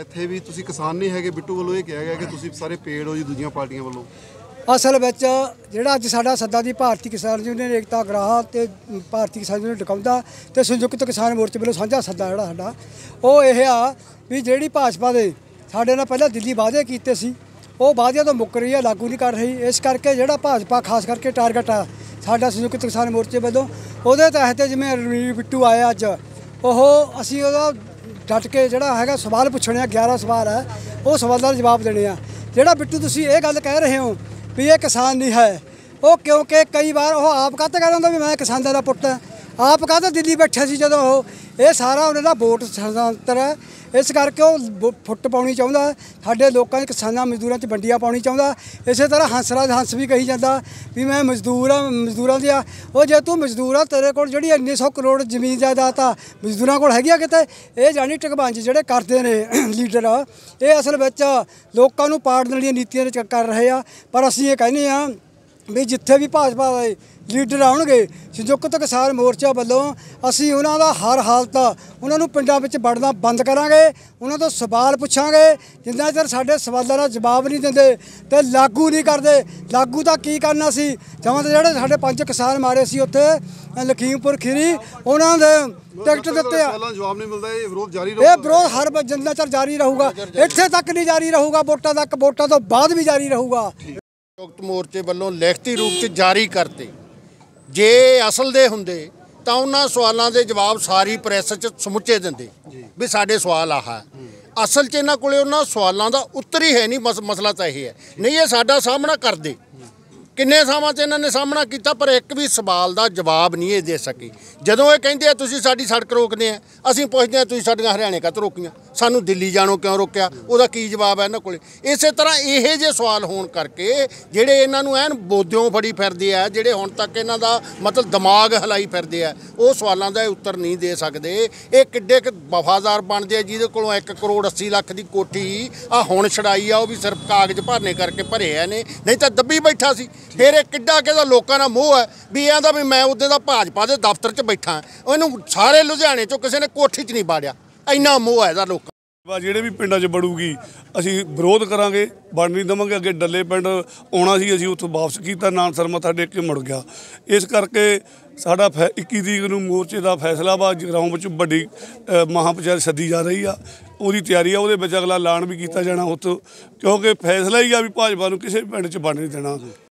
ਇੱਥੇ ਵੀ ਤੁਸੀਂ ਕਿਸਾਨ ਨਹੀਂ ਹੈਗੇ, ਬਿੱਟੂ ਵੱਲੋਂ ਇਹ ਕਿਹਾ ਗਿਆ ਕਿ ਤੁਸੀਂ ਸਾਰੇ ਪੇੜ ਹੋ ਜੀ ਦੂਜੀਆਂ ਪਾਰਟੀਆਂ ਵੱਲੋਂ। ਅਸਲ ਵਿੱਚ ਜਿਹੜਾ ਅੱਜ ਸਾਡਾ ਸੱਦਾ ਦੀ ਭਾਰਤੀ ਕਿਸਾਨ ਯੂਨੀਅਨ ਏਕਤਾ ਗਰਾਹਾਂ ਤੇ ਭਾਰਤੀ ਕਿਸਾਨ ਯੂਨੀਅਨ ਡਕਾਉਂਦਾ ਤੇ ਸੰਯੁਕਤ ਕਿਸਾਨ ਮੋਰਚੇ ਵੱਲੋਂ ਸਾਂਝਾ ਸੱਦਾ ਜਿਹੜਾ ਸਾਡਾ ਉਹ ਇਹ ਆ ਵੀ ਜਿਹੜੀ ਭਾਜਪਾ ਦੇ ਸਾਡੇ ਨਾਲ ਪਹਿਲਾਂ ਦਿੱਲੀ ਵਾਅਦੇ ਕੀਤੇ ਸੀ ਉਹ ਵਾਅਦਿਆਂ ਤੋਂ ਮੁੱਕ ਰਹੀ ਹੈ, ਲਾਗੂ ਨਹੀਂ ਕਰ ਰਹੀ। ਇਸ ਕਰਕੇ ਜਿਹੜਾ ਭਾਜਪਾ ਖਾਸ ਕਰਕੇ ਟਾਰਗੇਟ ਆ ਸਾਡਾ ਸੰਯੁਕਤ ਕਿਸਾਨ ਮੋਰਚੇ ਵੱਲੋਂ ਉਹਦੇ ਤਹਿਤ ਜਿਵੇਂ ਰਣਵੀਰ ਬਿੱਟੂ ਆਇਆ ਅੱਜ ਉਹ ਅਸੀਂ ਉਹਦਾ ਡਟ ਕੇ ਜਿਹੜਾ ਹੈਗਾ ਸਵਾਲ ਪੁੱਛਣੇ ਆ, 11 ਸਵਾਲ ਹੈ ਉਹ ਸਵਾਲਾਂ ਦੇ ਜਵਾਬ ਦੇਣੇ ਆ। ਜਿਹੜਾ ਬਿੱਟੂ ਤੁਸੀਂ ਇਹ ਗੱਲ ਕਹਿ ਰਹੇ ਹੋ ਵੀ ਇਹ ਕਿਸਾਨ ਨਹੀਂ ਹੈ, ਉਹ ਕਿਉਂਕਿ ਕਈ ਵਾਰ ਉਹ ਆਪ ਕਾਹਤੇ ਕਹਿ ਦਿੰਦਾ ਵੀ ਮੈਂ ਕਿਸਾਨਾਂ ਦਾ ਪੁੱਤ ਆਪ ਕਾਹਤੇ ਦਿੱਲੀ ਬੈਠੇ ਸੀ ਜਦੋਂ ਉਹ ਇਹ ਸਾਰਾ ਉਹਨਾਂ ਦਾ ਵੋਟ ਸਤੰਤਰ ਹੈ। ਇਸ ਕਰਕੇ ਉਹ ਫੁੱਟ ਪਾਉਣੀ ਚਾਹੁੰਦਾ, ਸਾਡੇ ਲੋਕਾਂ ਦੇ ਕਿਸਾਨਾਂ ਮਜ਼ਦੂਰਾਂ 'ਚ ਵੰਡੀਆਂ ਪਾਉਣੀ ਚਾਹੁੰਦਾ। ਇਸੇ ਤਰ੍ਹਾਂ ਹੰਸਰਾਜ ਹੰਸ ਵੀ ਕਹੀ ਜਾਂਦਾ ਵੀ ਮੈਂ ਮਜ਼ਦੂਰ ਹਾਂ, ਮਜ਼ਦੂਰਾਂ ਦੀ ਆ। ਉਹ ਜੇ ਤੂੰ ਮਜ਼ਦੂਰ ਆ ਤੇਰੇ ਕੋਲ ਜਿਹੜੀ 1900 ਕਰੋੜ ਜ਼ਮੀਨ ਜਾਇਦਾਦ ਆ ਮਜ਼ਦੂਰਾਂ ਕੋਲ ਹੈਗੀ ਆ ਕਿਤੇ। ਇਹ ਜਾਨੀ ਟਕਬਾਂਜੀ ਜਿਹੜੇ ਕਰਦੇ ਨੇ ਲੀਡਰ ਇਹ ਅਸਲ ਵਿੱਚ ਲੋਕਾਂ ਨੂੰ ਪਾੜਨ ਵਾਲੀਆਂ ਨੀਤੀਆਂ ਕਰ ਰਹੇ ਆ। ਪਰ ਅਸੀਂ ਇਹ ਕਹਿੰਦੇ ਹਾਂ ਵੀ ਜਿੱਥੇ ਵੀ ਭਾਜਪਾ ਦੇ ਲੀਡਰ ਆਉਣਗੇ ਸੰਯੁਕਤ ਕਿਸਾਨ ਮੋਰਚਾ ਵੱਲੋਂ ਅਸੀਂ ਉਹਨਾਂ ਦਾ ਹਰ ਹਾਲਤ ਉਹਨਾਂ ਨੂੰ ਪਿੰਡਾਂ ਵਿੱਚ ਵੜਨਾ ਬੰਦ ਕਰਾਂਗੇ, ਉਹਨਾਂ ਤੋਂ ਸਵਾਲ ਪੁੱਛਾਂਗੇ। ਜਿੰਨਾ ਚਿਰ ਸਾਡੇ ਸਵਾਲਾਂ ਦਾ ਜਵਾਬ ਨਹੀਂ ਦਿੰਦੇ ਤੇ ਲਾਗੂ ਨਹੀਂ ਕਰਦੇ। ਲਾਗੂ ਤਾਂ ਕੀ ਕਰਨਾ ਸੀ, ਜਮਾਂ ਤੇ ਜਿਹੜੇ ਸਾਡੇ 5 ਕਿਸਾਨ ਮਾਰੇ ਸੀ ਉੱਥੇ ਲਖੀਮਪੁਰ ਖੀਰੀ ਉਹਨਾਂ ਦੇ ਟਿਕਟ ਦਿੱਤੇ ਆ, ਜਵਾਬ ਨਹੀਂ ਮਿਲਦਾ। ਇਹ ਵਿਰੋਧ ਜਾਰੀ ਰਹੂਗਾ, ਇਹ ਵਿਰੋਧ ਹਰ ਜਿੰਨਾ ਚਿਰ ਜਾਰੀ ਰਹੂਗਾ, ਇੱਥੇ ਤੱਕ ਨਹੀਂ ਜਾਰੀ ਰਹੂਗਾ, ਵੋਟਾਂ ਤੱਕ, ਵੋਟਾਂ ਤੋਂ ਬਾਅਦ ਵੀ ਜਾਰੀ ਰਹੂਗਾ। ਸੰਯੁਕਤ ਮੋਰਚੇ ਵੱਲੋਂ ਲਿਖਤੀ ਰੂਪ 'ਚ ਜਾਰੀ ਕਰਤੇ। ਜੇ ਅਸਲ ਦੇ ਹੁੰਦੇ ਤਾਂ ਉਹਨਾਂ ਸਵਾਲਾਂ ਦੇ ਜਵਾਬ ਸਾਰੀ ਪ੍ਰੈਸ 'ਚ ਸਮੁੱਚੇ ਦਿੰਦੇ ਵੀ ਸਾਡੇ ਸਵਾਲ ਆਹ ਹੈ। ਅਸਲ 'ਚ ਇਹਨਾਂ ਕੋਲੇ ਉਹਨਾਂ ਸਵਾਲਾਂ ਦਾ ਉੱਤਰ ਹੀ ਹੈ ਨਹੀਂ। ਮਸਲਾ ਤਾਂ ਇਹ ਹੈ, ਨਹੀਂ ਇਹ ਸਾਡਾ ਸਾਹਮਣਾ ਕਰਦੇ। ਕਿੰਨੇ ਥਾਵਾਂ 'ਤੇ ਇਹਨਾਂ ਨੇ ਸਾਹਮਣਾ ਕੀਤਾ ਪਰ ਇੱਕ ਵੀ ਸਵਾਲ ਦਾ ਜਵਾਬ ਨਹੀਂ ਇਹ ਦੇ ਸਕੇ। ਜਦੋਂ ਇਹ ਕਹਿੰਦੇ ਆ ਤੁਸੀਂ ਸਾਡੀ ਸੜਕ ਰੋਕਦੇ ਆ, ਅਸੀਂ ਪੁੱਛਦੇ ਆ ਤੁਸੀਂ ਸਾਡੀਆਂ ਹਰਿਆਣੇ ਕਾਹਤੋਂ ਰੋਕੀਆਂ, ਸਾਨੂੰ ਦਿੱਲੀ ਜਾਣੋਂ ਕਿਉਂ ਰੋਕਿਆ, ਉਹਦਾ ਕੀ ਜਵਾਬ ਹੈ ਇਹਨਾਂ ਕੋਲੇ। ਇਸੇ ਤਰ੍ਹਾਂ ਇਹੋ ਜਿਹੇ ਸਵਾਲ ਹੋਣ ਕਰਕੇ ਜਿਹੜੇ ਇਹਨਾਂ ਨੂੰ ਐਨ ਬੋਧਿਓਂ ਫੜੀ ਫਿਰਦੇ ਆ, ਜਿਹੜੇ ਹੁਣ ਤੱਕ ਇਹਨਾਂ ਦਾ ਮਤਲਬ ਦਿਮਾਗ ਹਿਲਾਈ ਫਿਰਦੇ ਆ, ਉਹ ਸਵਾਲਾਂ ਦਾ ਉੱਤਰ ਨਹੀਂ ਦੇ ਸਕਦੇ। ਇਹ ਕਿੱਡੇ ਕੁ ਵਫਾਦਾਰ ਬਣਦੇ ਆ ਜਿਹਦੇ ਕੋਲੋਂ 1 ਕਰੋੜ 80 ਲੱਖ ਦੀ ਕੋਠੀ ਆ ਹੁਣ ਛੜਾਈ ਆ, ਉਹ ਵੀ ਸਿਰਫ ਕਾਗਜ਼ ਭਰਨੇ ਕਰਕੇ ਭਰੇ ਨੇ, ਨਹੀਂ ਤਾਂ ਦੱਬੀ ਬੈਠਾ ਸੀ। ਫਿਰ ਇਹ ਕਿੱਡਾ ਕਿਹਦਾ ਲੋਕਾਂ ਦਾ ਮੋਹ ਹੈ ਵੀ ਇਹਦਾ ਵੀ ਮੈਂ ਉੱਦੇ ਦਾ ਭਾਜਪਾ ਦੇ ਦਫ਼ਤਰ 'ਚ ਬੈਠਾ, ਉਹਨੂੰ ਸਾਰੇ ਲੁਧਿਆਣੇ 'ਚੋਂ ਕਿਸੇ ਨੇ ਕੋਠੀ 'ਚ ਨਹੀਂ ਬਾੜਿਆ। ਇੰਨਾ ਮੋਹ ਹੈ ਇਹਦਾ ਲੋਕਾਂ। ਜਿਹੜੇ ਵੀ ਪਿੰਡਾਂ 'ਚ ਵੜੂਗੀ ਅਸੀਂ ਵਿਰੋਧ ਕਰਾਂਗੇ, ਵੜ ਨਹੀਂ ਦੇਵਾਂਗੇ। ਅੱਗੇ ਡੱਲੇ ਪਿੰਡ ਆਉਣਾ ਸੀ, ਅਸੀਂ ਉੱਥੋਂ ਵਾਪਸ ਕੀਤਾ, ਨਾਨਸਰ ਮੱਥਾ ਟੇਕ ਕੇ ਮੁੜ ਗਿਆ। ਇਸ ਕਰਕੇ ਸਾਡਾ 21 ਤਰੀਕ ਨੂੰ ਮੋਰਚੇ ਦਾ ਫੈਸਲਾ ਵਾ। ਜਗਰਾਉਂ ਵਿੱਚ ਵੱਡੀ ਮਹਾਂਪੰਚਾਇਤ ਸੱਦੀ ਜਾ ਰਹੀ ਆ, ਉਹਦੀ ਤਿਆਰੀ ਆ। ਉਹਦੇ ਵਿੱਚ ਅਗਲਾ ਐਲਾਨ ਵੀ ਕੀਤਾ ਜਾਣਾ ਉੱਥੋਂ, ਕਿਉਂਕਿ ਫੈਸਲਾ ਹੀ ਆ ਵੀ ਭਾਜਪਾ ਨੂੰ ਕਿਸੇ ਪਿੰਡ 'ਚ ਵੜ ਨਹੀਂ ਦੇਣਾ।